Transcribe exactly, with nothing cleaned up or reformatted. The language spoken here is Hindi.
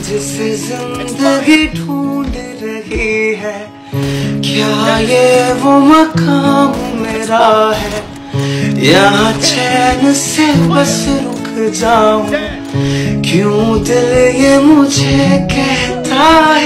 जिसे जिंदगी ढूंढ रही है, क्या ये वो मकाम मेरा है? यहाँ चैन से बस रुक जाऊं, क्यों दिल ये मुझे कहता है